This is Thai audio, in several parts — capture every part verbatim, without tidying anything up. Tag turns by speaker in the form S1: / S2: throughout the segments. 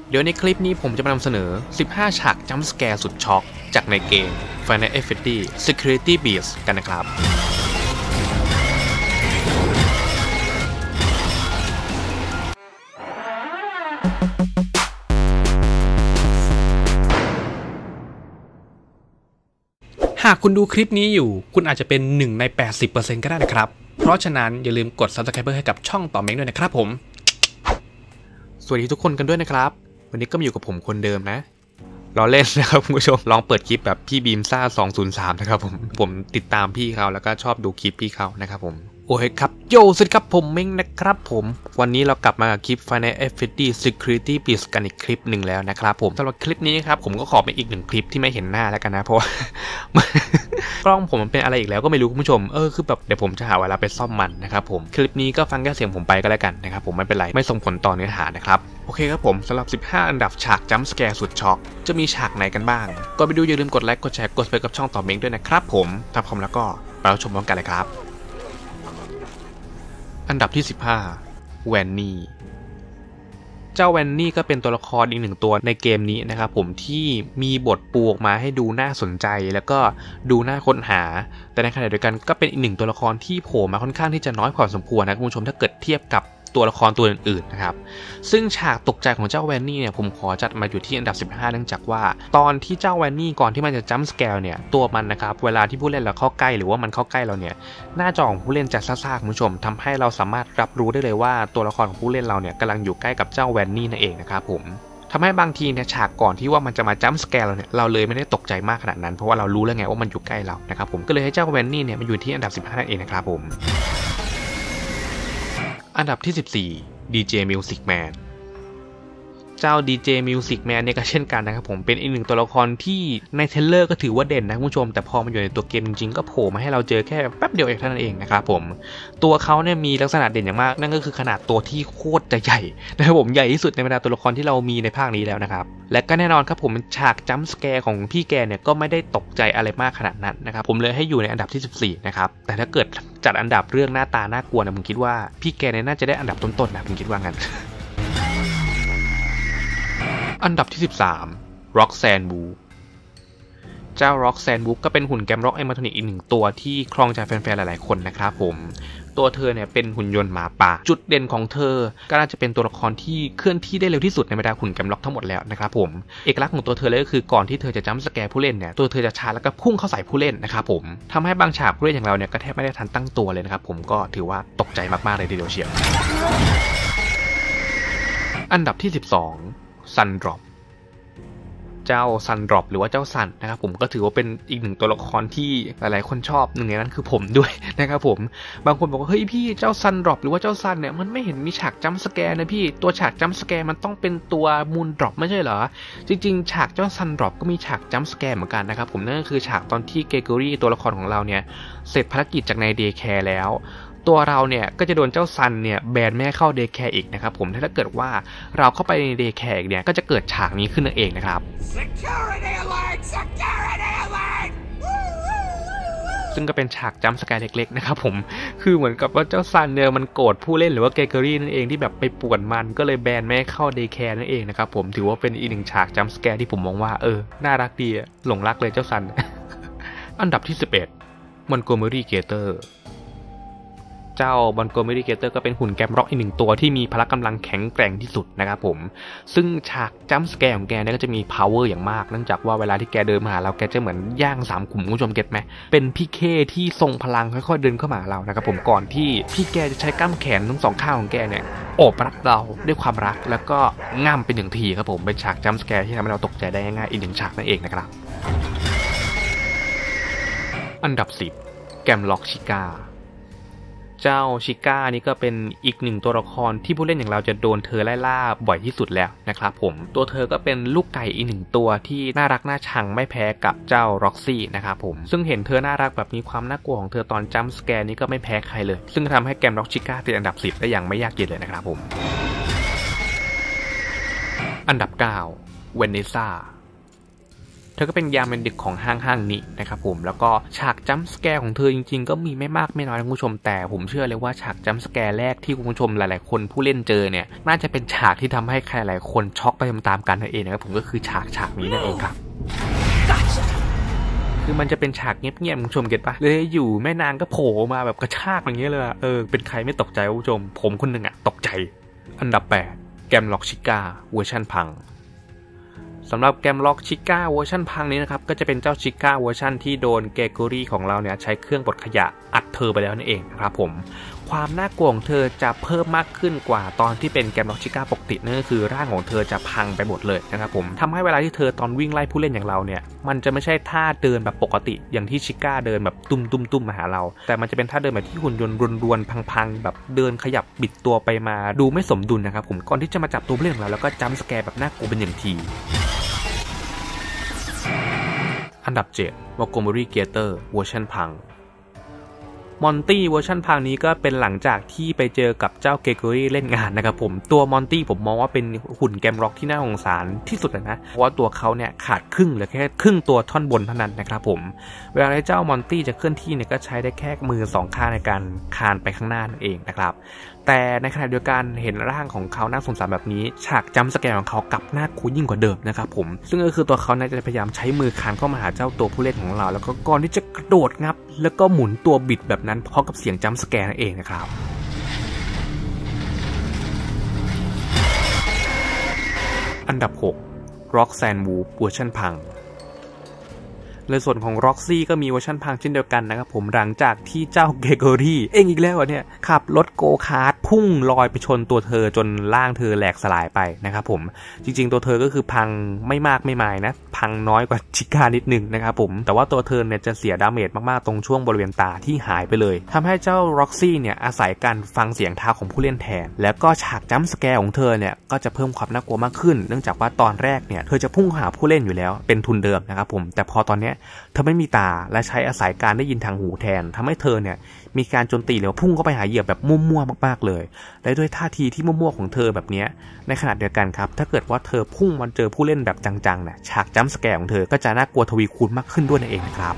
S1: เดี๋ยวในคลิปนี้ผมจะมานำเสนอสิบห้าฉากจัมป์สแกร์สุดช็อกจากในเกม Final Fantasy Security Breach กันนะครับหากคุณดูคลิปนี้อยู่คุณอาจจะเป็นหนึ่งใน แปดสิบเปอร์เซ็นต์ ก็ได้นะครับเพราะฉะนั้นอย่าลืมกด Subscribe ให้กับช่องต่อเม้งด้วยนะครับผมสวัสดีทุกคนกันด้วยนะครับวันนี้ก็มาอยู่กับผมคนเดิมนะล้อเล่นนะครับคุณผู้ชมลองเปิดคลิปแบบพี่บีมซ่าสองศูนย์สามนะครับผมผมติดตามพี่เขาแล้วก็ชอบดูคลิปพี่เขานะครับผมโอเคครับโยสวัสดีครับผมเม้งนะครับผมวันนี้เรากลับมากับคลิป Final Fantasy Security Breach กันอีกคลิปหนึ่งแล้วนะครับผมสำหรับคลิปนี้ครับผมก็ขอเป็นอีกหนึ่งคลิปที่ไม่เห็นหน้าแล้วกันนะเพราะว่ากล้องผมมันเป็นอะไรอีกแล้วก็ไม่รู้คุณผู้ชมเออคือแบบเดี๋ยวผมจะหาเวลาไปซ่อมมันนะครับผมคลิปนี้ก็ฟังแค่เสียงผมไปก็แล้วกันนะครับผมไม่เป็นไรไม่ส่งผลต่อเนื้อหานะครับโอเคครับผมสำหรับสิบห้าอันดับฉากจัมป์สแกร์สุดช็อกจะมีฉากไหนกันบ้างก็ไปดูอย่าลืมกดไลค์กดแชร์กดซับสไครบ์กับช่องต่อเม้งด้วยนะครับผมถ้าพร้อมแล้วก็ไปรับชมพร้อมกันเลยครับอันดับที่สิบห้าแวนนี่เจ้าแวนนี่ก็เป็นตัวละครอีกหนึ่งตัวในเกมนี้นะครับผมที่มีบทปูออกมาให้ดูน่าสนใจแล้วก็ดูน่าค้นหาแต่ในขณะเดียวกันก็เป็นอีกหนึ่งตัวละครที่โผล่มาค่อนข้างที่จะน้อยพอสมควรนะคุณผู้ชมถ้าเกิดเทียบกับตัวละครตัวอื่นๆนะครับซึ่งฉากตกใจของเจ้าแวนนี่เนี่ยผมขอจัดมาอยู่ที่อันดับสิบห้าเนื่องจากว่าตอนที่เจ้าแวนนี่ก่อนที่มันจะจัมป์สแกร์เนี่ยตัวมันนะครับเวลาที่ผู้เล่นเราเข้าใกล้หรือว่ามันเข้าใกล้เราเนี่ยหน้าจอของผู้เล่นจะซ่าๆคุณผู้ชมทำให้เราสามารถรับรู้ได้เลยว่าตัวละครของผู้เล่นเราเนี่ยกำลังอยู่ใกล้กับเจ้าแวนนี่นั่นเองนะครับผมทำให้บางทีเนี่ยฉากก่อนที่ว่ามันจะมาจัมป์สแกร์เราเนี่ยเราเลยไม่ได้ตกใจมากขนาดนั้นเพราะว่าเรารู้แล้วไงว่ามันอยู่ใกล้เรานะครับผมก็เลยให้เจ้าแวนนี่เนี่ยมาอยู่ที่อันดับสิบห้านั่นเองนะครับผมอันดับที่สิบสี่ ดี เจ Music Man เจ้า ดี เจ Music Man เนี่ยก็เช่นกันนะครับผมเป็นอีกหนึ่งตัวละครที่ในเทรลเลอร์ก็ถือว่าเด่นนะคุณผู้ชมแต่พอมาอยู่ในตัวเกมจริงๆก็โผล่มาให้เราเจอแค่แป๊บเดียวเองเท่านั้นเองนะครับผมตัวเขาเนี่ยมีลักษณะเด่นอย่างมากนั่นก็คือขนาดตัวที่โคตรจะใหญ่นะครับผมใหญ่ที่สุดในบรรดาตัวละครที่เรามีในภาคนี้แล้วนะครับและก็แน่นอนครับผมฉากจัมป์สแกร์ของพี่แกเนี่ยก็ไม่ได้ตกใจอะไรมากขนาดนั้นนะครับผมเลยให้อยู่ในอันดับที่สิบสี่นะครับแต่ถ้าเกิดจัดอันดับเรื่องหน้าตาน่ากลัวนะผมคิดว่าพี่แกเนี่ยน่าจะได้อันดับต้นๆนะผมคิดว่างั้น อันดับที่สิบสาม Roxanne Wu เจ้า Roxanne Wu ก็เป็นหุ่นแกมร็อกแอนิเมทรอนิกอีกหนึ่งตัวที่ครองใจแฟนๆหลายๆคนนะครับผมตัวเธอเนี่ยเป็นหุ่นยนต์หมาป่าจุดเด่นของเธอก็น่าจะเป็นตัวละครที่เคลื่อนที่ได้เร็วที่สุดในบรรดาหุ่นแกมร็อกทั้งหมดแล้วนะครับผมเอกลักษณ์ของตัวเธอเลยก็คือก่อนที่เธอจะจัมป์สแกร์ผู้เล่นเนี่ยตัวเธอจะชาร์จแล้วก็พุ่งเข้าใส่ผู้เล่นนะครับผมทำให้บางฉากผู้เล่นอย่างเราเนี่ยก็แทบไม่ได้ทันตั้งตัวเลยนะครับผมก็ถือว่าตกใจมากๆเลยทีเดียวเชียวอันดับที่สิบสอง Sun Dropเจ้าซันดรอปหรือว่าเจ้าซันนะครับผมก็ถือว่าเป็นอีกหนึ่งตัวละครที่หลายๆคนชอบหนึ่งในนั้นคือผมด้วยนะครับผมบางคนบอกว่าเฮ้ยพี่เจ้าซันดรอปหรือว่าเจ้าซันเนี่ยมันไม่เห็นมีฉากจัมป์สแกร์นะพี่ตัวฉากจัมป์สแกร์มันต้องเป็นตัวมูนดรอปไม่ใช่เหรอจริงๆฉากเจ้าซันดรอปก็มีฉากจัมป์สแกร์เหมือนกันนะครับผมนั่นก็คือฉากตอนที่เกเกอรี่ตัวละครของเราเนี่ยเสร็จภารกิจจากในเดย์แคร์แล้วตัวเราเนี่ยก็จะโดนเจ้าซันเนี่ยแบนแม่เข้าเดย์แคร์อีกนะครับผมถ้าเกิดว่าเราเข้าไปในเดย์แคร์เนี่ยก็จะเกิดฉากนี้ขึ้นนั่นเองนะครับ Security alert! Security alert! ซึ่งก็เป็นฉากจัมป์สแกร์เล็กๆนะครับผมคือเหมือนกับว่าเจ้าซันเนี่ยมันโกรธผู้เล่นหรือว่าเกเกอรี่นั่นเองที่แบบไปป่วนมันก็เลยแบนแม่เข้าเดย์แคร์นั่นเองนะครับผมถือว่าเป็นอีกหนึ่งฉากจัมป์สแกร์ที่ผมมองว่าเออน่ารักดีหลงรักเลยเจ้าซัน อันดับที่สิบเอ็ด Montgomery Gatorเจ้าบอนโกเมริเกเตอร์ก็เป็นหุ่นแกมร็อกอีกหนึ่งตัวที่มีพละกำลังแข็งแกร่งที่สุดนะครับผมซึ่งฉากจัมป์สแกร์ของแกเนี่ยก็จะมี power อย่างมากเนื่องจากว่าเวลาที่แกเดินมาหาเราแกจะเหมือนย่างสามขุมคุณผู้ชมเก็ตไหมเป็นพี่เคที่ทรงพลังค่อยๆเดินเข้ามาเรานะครับผมก่อนที่พี่แกจะใช้กล้ามแขนทั้งสองข้างของแกเนี่ยโอบรัดเราด้วยความรักแล้วก็ง่ำเป็นหนึ่งทีครับผมเป็นฉากจัมป์สแกร์ที่ทำให้เราตกใจได้ง่ายๆอีกหนึ่งฉากนั่นเองนะครับอันดับสิบแกมล็อกชิก้าเจ้าชิก้านี่ก็เป็นอีกหนึ่งตัวละครที่ผู้เล่นอย่างเราจะโดนเธอไล่ล่าบ่อยที่สุดแล้วนะครับผมตัวเธอก็เป็นลูกไก่อีกหนึ่งตัวที่น่ารักน่าชังไม่แพ้กับเจ้าร็อกซี่นะครับผมซึ่งเห็นเธอน่ารักแบบนี้ความน่ากลัวของเธอตอนจัมป์สแกร์นี้ก็ไม่แพ้ใครเลยซึ่งทำให้แกมล็อกชิก้าติดอันดับสิบได้อย่างไม่ยากเย็นเลยนะครับผมอันดับเก้าเวเนซ่าเธอก็เป็นยามเป็นเด็กของห้างห้างนี้นะครับผมแล้วก็ฉากจัมป์สแกร์ของเธอจริงๆก็มีไม่มากไม่น้อยนะคุณผู้ชมแต่ผมเชื่อเลยว่าฉากจัมป์สแกร์แรกที่คุณผู้ชมหลายๆคนผู้เล่นเจอเนี่ยน่าจะเป็นฉากที่ทำให้ใครหลายคนช็อกไปตามๆกันนั่นเองนะครับผมก็คือฉากฉากนี้นั่นเองครับคือมันจะเป็นฉากเงียบๆคุณผู้ชมเก็ตปะเลยอยู่แม่นางก็โผล่มาแบบกระชากอย่างเงี้ยเลยเออเป็นใครไม่ตกใจคุณผู้ชมผมคนหนึ่งอะตกใจอันดับแปดแกมล็อกชิก้าเวอร์ชันพังสำหรับแกมล็อกชิก้าเวอร์ชันพังนี้นะครับก็จะเป็นเจ้าชิก้าเวอร์ชันที่โดนเกโกรี่ของเราเนี่ยใช้เครื่องบดขยะอัดเธอไปแล้วนั่นเองนะครับผมความน่ากลัวของเธอจะเพิ่มมากขึ้นกว่าตอนที่เป็นแกมล็อกชิก้าปกตินั่นก็คือร่างของเธอจะพังไปหมดเลยนะครับผมทำให้เวลาที่เธอตอนวิ่งไล่ผู้เล่นอย่างเราเนี่ยมันจะไม่ใช่ท่าเดินแบบปกติอย่างที่ชิก้าเดินแบบตุ้มตุ้มตุ้มมาหาเราแต่มันจะเป็นท่าเดินแบบที่หุ่นยนต์รวนๆพังๆแบบเดินขยับบิดตัวไปมาดูไม่สมดุลนะครับผมก่อนที่จะมาจับตัวผู้เล่นของเราแล้วก็จัมป์สแกร์แบบน่ากลัวเป็นอย่างทีอันดับเจ็ด Montgomery Gator เวอร์ชันพังมอนตี้เวอร์ชันพังนี้ก็เป็นหลังจากที่ไปเจอกับเจ้าเกโกรี่เล่นงานนะครับผมตัวมอนตี้ผมมองว่าเป็นหุ่นแกมร็อกที่น่าสงสารที่สุดเลยนะเพราะว่าตัวเขาเนี่ยขาดครึ่งเหลือแค่ครึ่งตัวท่อนบนเท่านั้นนะครับผมเวลาที่เจ้ามอนตี้จะเคลื่อนที่เนี่ยก็ใช้ได้แค่มือสองข้างในการคานไปข้างหน้านั่นเองนะครับแต่ในขณะเดียวกันเห็นร่างของเขาน่าสงสารแบบนี้ฉากจัมป์สแกร์ของเขากลับน่ากลัวยิ่งกว่าเดิมนะครับผมซึ่งก็คือตัวเขาเนี่ยจะพยายามใช้มือคานเข้ามาหาเจ้าตัวผู้เล่นของเราแล้วก็ก่อนที่จะกระโดดงับแล้วก็หมุนตัวบิดแบบนั้นพร้อมกับเสียงจัมป์สแกร์นั่นเองนะครับอันดับหก Roxanne Wolf เวอร์ชันพังในส่วนของ Roxy ก็มีเวอร์ชันพังเช่นเดียวกันนะครับผมหลังจากที่เจ้าเกโกรี่เองอีกแล้วเนี่ยขับรถโกคาร์ทพุ่งลอยไปชนตัวเธอจนร่างเธอแหลกสลายไปนะครับผมจริงๆตัวเธอก็คือพังไม่มากไม่มายนะพังน้อยกว่าชิก้านิดนึงนะครับผมแต่ว่าตัวเธอเนี่ยจะเสียดาเมจมากๆตรงช่วงบริเวณตาที่หายไปเลยทำให้เจ้า Roxy เนี่ยอาศัยการฟังเสียงเท้าของผู้เล่นแทนแล้วก็ฉากจัมป์สแกร์ของเธอเนี่ยก็จะเพิ่มความน่ากลัวมากขึ้นเนื่องจากว่าตอนแรกเนี่ยเธอจะพุ่งหาผู้เล่นอยู่แล้วเป็นทุนเดิมนะครับผมแต่พอตอนเนี้ยเธอไม่มีตาและใช้อาศัยการได้ยินทางหูแทนทำให้เธอเนี่ยมีการโจมตีหรือพุ่งเข้าไปหาเหยื่อแบบมั่วๆมากๆเลยและด้วยท่าทีที่มั่วๆของเธอแบบนี้ในขณะเดียวกันครับถ้าเกิดว่าเธอพุ่งมาเจอผู้เล่นแบบจังๆเนี่ยฉากจัมป์สแกร์ของเธอก็จะน่ากลัวทวีคูณมากขึ้นด้วยนั่นเองนะครับ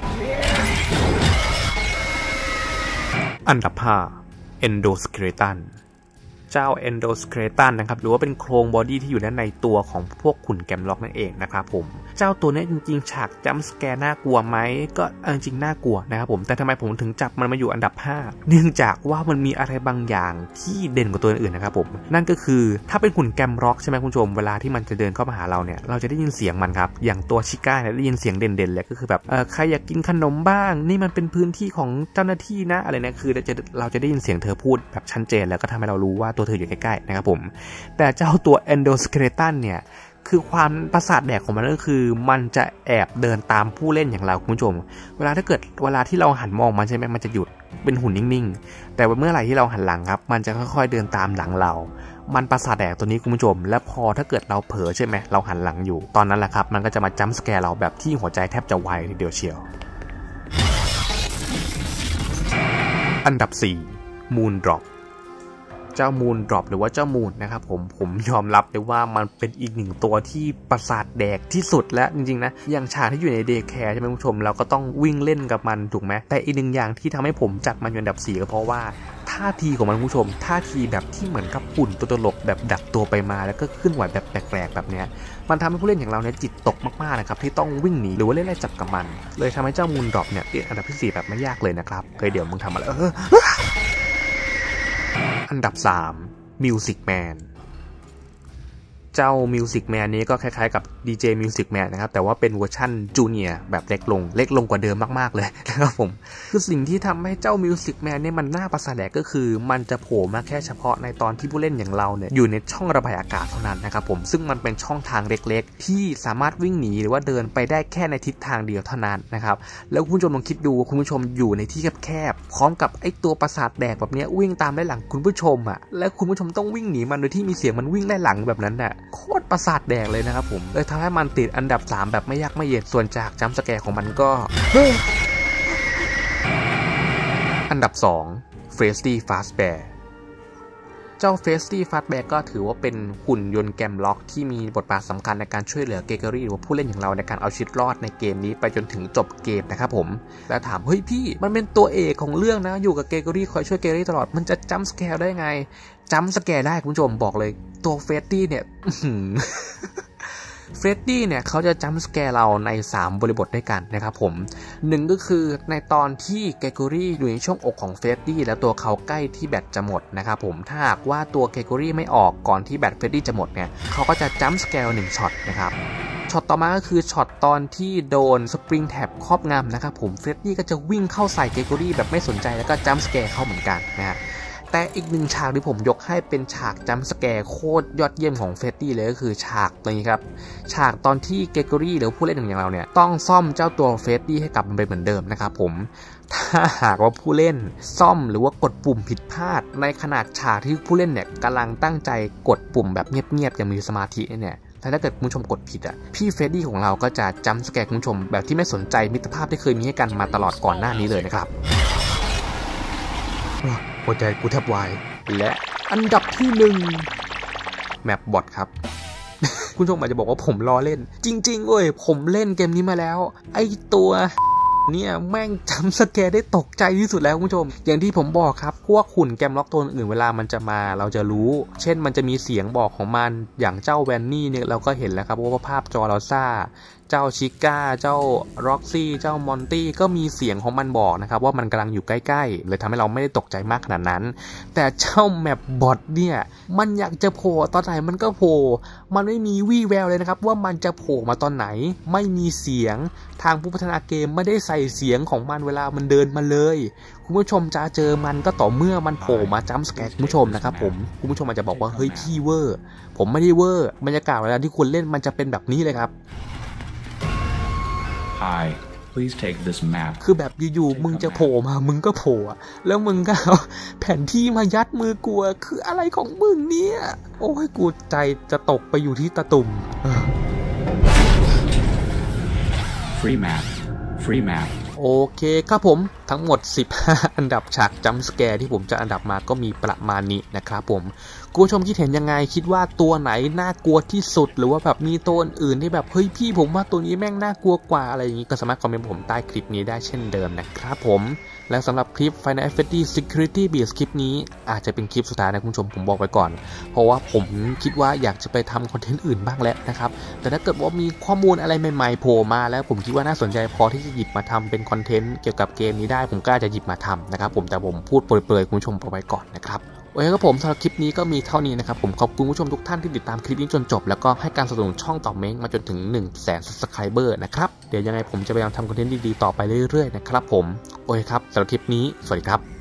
S1: อันดับห้า Endoskeletonเจ้า Endoskeleton นะครับหรือว่าเป็นโครงบอดี้ที่อยู่ด้านในตัวของพวกขุนแกมล็อกนั่นเองนะครับผมเจ้าตัวนี้จริงๆฉากจัมป์สแกร์น่ากลัวไหมก็จริงๆน่ากลัวนะครับผมแต่ทำไมผมถึงจับมันมาอยู่อันดับห้าเนื่องจากว่ามันมีอะไรบางอย่างที่เด่นกว่าตัวอื่นนะครับผมนั่นก็คือถ้าเป็นขุนแกมล็อกใช่ไหมคุณผู้ชมเวลาที่มันจะเดินเข้ามาหาเราเนี่ยเราจะได้ยินเสียงมันครับอย่างตัวชิก้าเนี่ยได้ยินเสียงเด่นๆเลยก็คือแบบเออใครอยากกินขนมบ้างนี่มันเป็นพื้นที่ของเจ้าหน้าที่นะอะไรเนี่ยคือเราจะเราจะได้ยินเสียงเธอพูดแบบชัดเจนแล้วก็ทำให้เรารู้ว่าตัวเธออยู่ใกล้ๆนะครับผมแต่เจ้าตัว Endoskeleton เนี่ยคือความประสาทแดกของมันก็คือมันจะแอบเดินตามผู้เล่นอย่างเราคุณผู้ชมเวลาถ้าเกิดเวลาที่เราหันมองมันใช่ไหมมันจะหยุดเป็นหุ่นนิ่งๆแต่เมื่อไหร่ที่เราหันหลังครับมันจะค่อยๆเดินตามหลังเรามันประสาทแดกตัวนี้คุณผู้ชมและพอถ้าเกิดเราเผลอใช่ไหมเราหันหลังอยู่ตอนนั้นแหละครับมันก็จะมาจัมป์สแกร์เราแบบที่หัวใจแทบจะวายทีเดียวเชียวอันดับสี่ Moon Dropเจ้ามูนดรอปหรือว่าเจ้ามูนนะครับผมผมยอมรับเลยว่ามันเป็นอีกหนึ่งตัวที่ประสาทแดกที่สุดและจริงๆนะอย่างฉากที่อยู่ในเดย์แคร์ใช่ไหมคุณผู้ชมเราก็ต้องวิ่งเล่นกับมันถูกไหมแต่อีกหนึ่งอย่างที่ทำให้ผมจัดมันอยู่อันดับสี่ก็เพราะว่าท่าทีของมันคุณผู้ชมท่าทีแบบที่เหมือนกับหุ่นตัวตลกแบบดักตัวไปมาแล้วก็เคลื่อนไหวแบบแปลกๆแบบเนี้ยมันทำให้ผู้เล่นอย่างเราเนี่ยจิตตกมากๆนะครับที่ต้องวิ่งหนีหรือว่าเล่นไล่จับกับมันเลยทำให้เจ้ามูนดรอปเนี่ยติดอันดับที่สี่แบบไม่ยากเลยนะครับเคยเดี๋ยวมึงทำอะไรเอออันดับสาม Music Man เจ้า Music Man นี้ก็คล้ายๆกับ ดี เจ Music Man นะครับแต่ว่าเป็นเวอร์ชั่นจูเนียร์แบบเล็กลงเล็กลงกว่าเดิมมากๆเลยนะครับผมคือสิ่งที่ทำให้เจ้า Music Man เนี่ยมันน่าประสาทแดกก็คือมันจะโผล่มาแค่เฉพาะในตอนที่ผู้เล่นอย่างเราเนี่ยอยู่ในช่องระบายอากาศเท่านั้นนะครับผมซึ่งมันเป็นช่องทางเล็กๆที่สามารถวิ่งหนีหรือว่าเดินไปได้แค่ในทิศทางเดียวเท่านั้นนะครับแล้วคุณผู้ชมลองคิดดูคุณผู้ชมอยู่ในที่แคบๆพร้อมกับไอ้ตัวประสาทแดกแบบนี้วิ่งตามไล่หลังคุณผู้ชมอ่ะและคุณผู้ชมต้องวิ่งหนีมันโดยที่มีเสียงมันวิ่งไล่หลังแบบนั้นน่ะโคตรประสาทแดกเลยนะครับผมเลยทำให้มันติดอันดับสามแบบไม่ยากไม่เย็นส่วนจากจัมป์สแกร์ของมันก็ อันดับสอง Freddy Fazbear เจ้าเฟสตี้ฟาสแบ็กก็ถือว่าเป็นหุ่นยนต์แกมล็อกที่มีบทบาทสำคัญในการช่วยเหลือเกเกอรี่หรือว่าผู้เล่นอย่างเราในการเอาชีวิตรอดในเกมนี้ไปจนถึงจบเกมนะครับผมแล้วถามเฮ้ยพี่มันเป็นตัวเอกของเรื่องนะอยู่กับเกเกอรี่คอยช่วยเกเกอรี่ตลอดมันจะจัมป์สแกร์ได้ไงจัมป์สแกร์ได้คุณผู้ชมบอกเลยตัวเฟสตี้เนี่ยเฟรดดี้เนี่ยเขาจะจัมป์สแกร์เราในสามบริบทด้วยกันนะครับผมหนึ่งก็คือในตอนที่เกเกอรี่อยู่ในช่วงอกของเฟรดดี้แล้วตัวเขาใกล้ที่แบตจะหมดนะครับผมถ้าหากว่าตัวเกเกอรี่ไม่ออกก่อนที่แบตเฟรดดี้จะหมดเนี่ยเขาก็จะจัมป์สแกร์หนึ่งช็อตนะครับช็อตต่อมาก็คือช็อตตอนที่โดนสปริงแท็บครอบงำนะครับผมเฟรดดี้ก็จะวิ่งเข้าใส่เกเกอรี่แบบไม่สนใจแล้วก็จัมป์สแกร์เข้าเหมือนกันนะฮะแต่อีกหนึ่งฉากที่ผมยกให้เป็นฉากจัมป์สแกร์โคตรยอดเยี่ยมของเฟรดดี้เลยก็คือฉากนี้ครับฉากตอนที่เกเกอรี่หรือผู้เล่นอย่างเราเนี่ยต้องซ่อมเจ้าตัวเฟรดดี้ให้กลับมาเป็นเหมือนเดิมนะครับผมถ้าหากว่าผู้เล่นซ่อมหรือว่ากดปุ่มผิดพลาดในขนาดฉากที่ผู้เล่นเนี่ยกำลังตั้งใจกดปุ่มแบบเงียบๆอย่างมีสมาธิเนี่ยแต่ถ้าเกิดคุณผู้ชมกดผิดอ่ะพี่เฟรดดี้ของเราก็จะจัมป์สแกร์คุณผู้ชมแบบที่ไม่สนใจมิตรภาพที่เคยมีให้กันมาตลอดก่อนหน้านี้เลยนะครับหัวใจกูแทบวายและอันดับที่หนึ่งแมปบอทครับ คุณผู้ชมอาจจะบอกว่าผมล้อเล่นจริงๆเว้ยผมเล่นเกมนี้มาแล้วไอตัวเนี่ยแม่งจำสแกร์ได้ตกใจที่สุดแล้วคุณผู้ชมอย่างที่ผมบอกครับพวกหุ่นแกมล็อกตัวอื่นเวลามันจะมาเราจะรู้เช่นมันจะมีเสียงบอกของมันอย่างเจ้าแวนนี่เนี่ยเราก็เห็นแล้วครับว่าภาพจอเราซ่าเจ้าชิก้าเจ้าร็อกซี่เจ้ามอนตี้ก็มีเสียงของมันบอกนะครับว่ามันกำลังอยู่ใกล้ๆเลยทำให้เราไม่ได้ตกใจมากขนาดนั้นแต่เจ้าแมปบอทเนี่ยมันอยากจะโผล่ตอนไหนมันก็โผล่มันไม่มีวี่แววเลยนะครับว่ามันจะโผล่มาตอนไหนไม่มีเสียงทางผู้พัฒนาเกมไม่ได้ใส่เสียงของมันเวลามันเดินมาเลยคุณผู้ชมจะเจอมันก็ต่อเมื่อมันโผล่มาจัมป์สแกร์คุณผู้ชมนะครับผมคุณผู้ชมอาจจะบอกว่าเฮ้ยพี่เวอร์ผมไม่ได้เวอร์บรรยากาศเวลาที่คุณเล่นมันจะเป็นแบบนี้เลยครับ
S2: Hi, please take this map.
S1: คือแบบอยู่ๆมึงจะโผล่มามึงก็โผล่แล้วมึงก็เอาแผนที่มายัดมือกูคืออะไรของมึงเนี่ยโอ้ยกูใจจะตกไปอยู่ที่ตะตุ่ม
S2: Free map. Free map.
S1: โอเคครับผมทั้งหมดสิบห้าอันดับฉากจัมป์สแกร์ที่ผมจะอันดับมาก็มีประมาณนี้นะครับผมคุณผู้ชมคิดเห็นยังไงคิดว่าตัวไหนน่ากลัวที่สุดหรือว่าแบบมีตัวอื่นที่แบบเฮ้ยพี่ผมว่าตัวนี้แม่งน่ากลัวกว่าอะไรอย่างนี้ก็สามารถคอมเมนต์ผมใต้คลิปนี้ได้เช่นเดิมนะครับผมและสำหรับคลิป Final Fantasy Security Breach คลิปนี้อาจจะเป็นคลิปสุดท้ายนะคุณผู้ชมผมบอกไว้ก่อนเพราะว่าผมคิดว่าอยากจะไปทำคอนเทนต์อื่นบ้างแล้วนะครับแต่ถ้าเกิดว่ามีข้อมูลอะไรใหม่ๆโผล่มาแล้วผมคิดว่าน่าสนใจพอที่จะหยิบมาทำเป็นคอนเทนต์เกี่ยวกับเกมนี้ได้ผมก็จะหยิบมาทำนะครับผมแต่ผมพูดเปรยๆคุณผู้ชมเอาไว้ก่อนนะครับโอเคครับผมสำหรับคลิปนี้ก็มีเท่านี้นะครับผมขอบคุณผู้ชมทุกท่านที่ติดตามคลิปนี้จนจบแล้วก็ให้การสนับสนุนช่องต่อเม้งมาจนถึง หนึ่งแสน ซับสไครเบอร์นะครับเดี๋ยวยังไงผมจะพยายามทำคอนเทนต์ดีๆต่อไปเรื่อยๆนะครับผมโอเคครับสำหรับคลิปนี้สวัสดีครับ